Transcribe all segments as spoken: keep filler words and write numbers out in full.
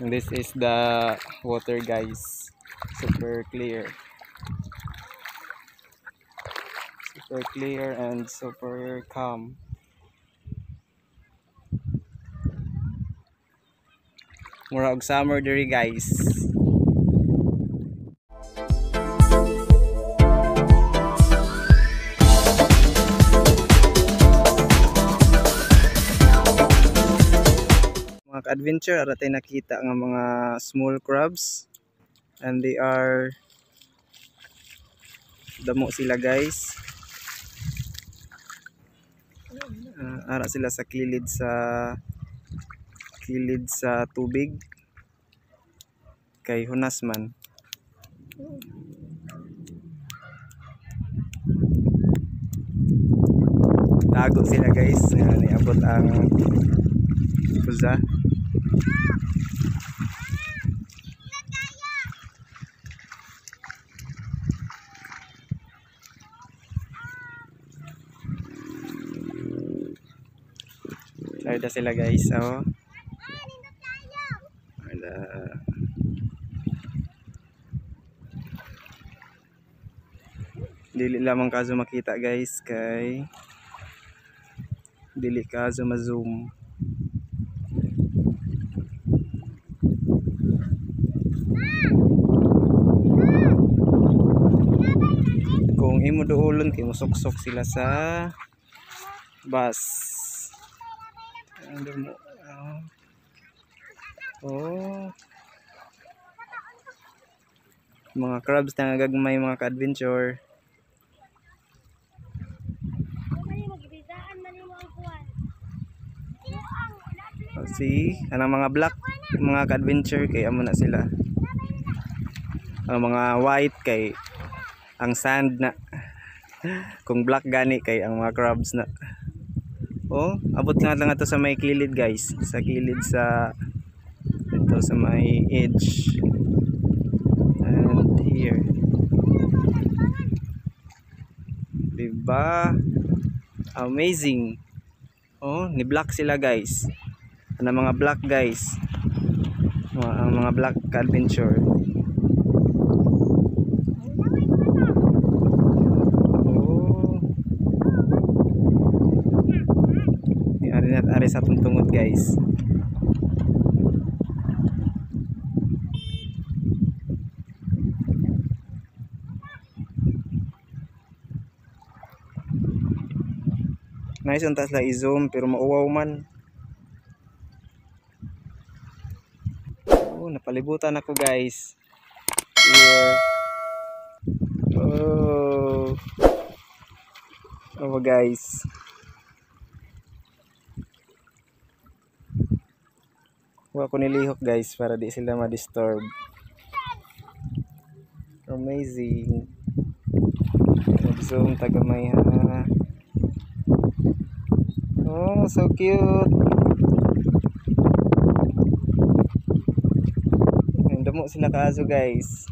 And this is the water, guys. Super clear. Super clear and super calm. Mura og summer diri, guys. Mga ka-adventure, ara tay nakita nga mga small crabs, and they are damo sila, guys. Uh, ara sila sa kilid sa kilid sa tubig kay hunas man. Tago sila, guys. Uh, niabot ang puza. Ada sila, guys. Oh. Ada. Dili lamang kaso makita, guys, kay dili kaso ma-zoom. Kung imo duolon kay musuksok sila sa bus. Ano mo? Oh. Mga crabs na gagmay, mga ka-adventure. Oh, see, anang mga black mga ka-adventure kay amo na sila. Ang mga white kay ang sand na. Kung black gani kay ang mga crabs na. Oh, abot nga lang ito sa may kilid, guys. Sa kilid sa ito sa may edge. And here. Diba? Amazing. Oh, ni black sila, guys. Ano mga black, guys? Mga, ang mga black adventure. Ari sa tungtungod, guys. Nice untas la i-zoom pero mauwaw man. Oh, napalibutan ako, guys. Here. Oh. Oh, guys. Huwag ko nilihok, guys, para di sila ma-disturb. Amazing. Mag-zoom tagamay, ha. Oh, so cute. Damo sila kaaso, guys.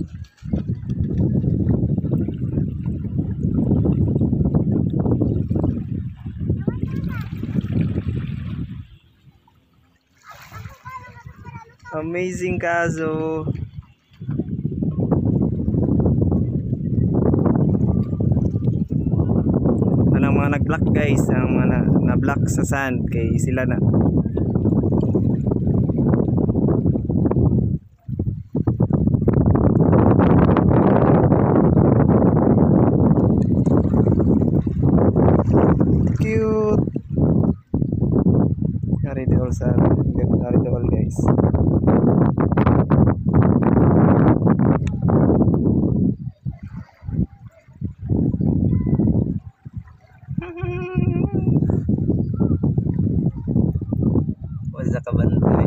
Amazing kaso. Anong mga nag-block, guys, ang mga na-block sa sand kay sila na. Cute. Nari dool sa nari dool, guys. Wala ka bantay.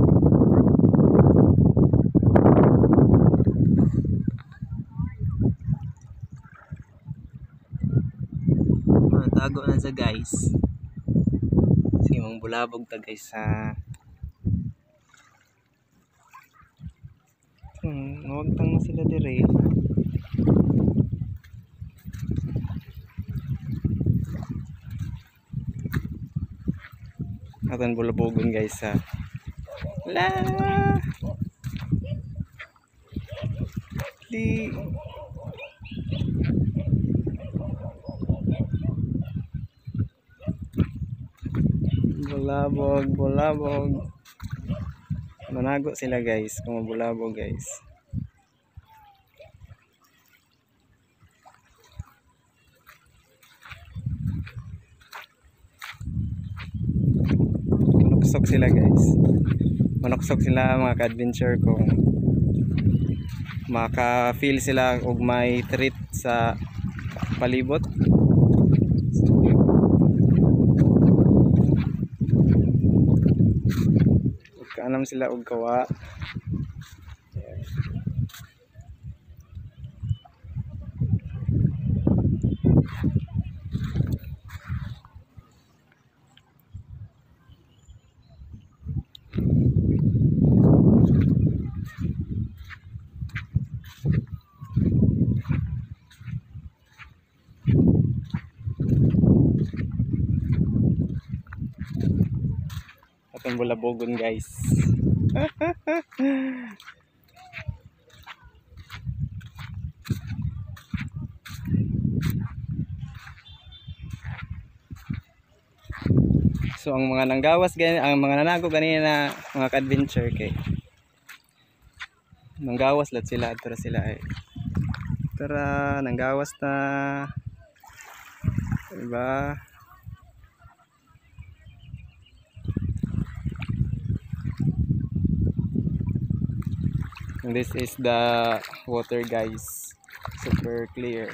Ah, tago na sa, guys. Sige, mang bulabog ta, guys, sa hmm, huwag tang na sila dire. Aton bulabogon, guys, ha. La Di. Bulabog, bulabog. Manago sila guys, kung bulabog guys. Manuksok sila guys. Manuksok sila mga ka-adventure kung maka-feel sila og may threat sa palibot. Kaanam sila og kawa. Atong bulabogon guys. So ang mga nanggawas ganyan, ang mga nanago kanina mga ka-adventure kay nanggawas lat sila tara sila ay. Tara nanggawas na. Diba? And this is the water guys, super clear,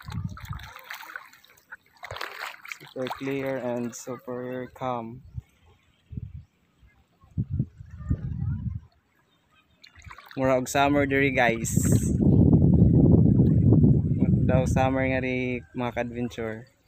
super clear and super calm. Mura og summer diri guys, daw summer nga ri mga ka-adventure.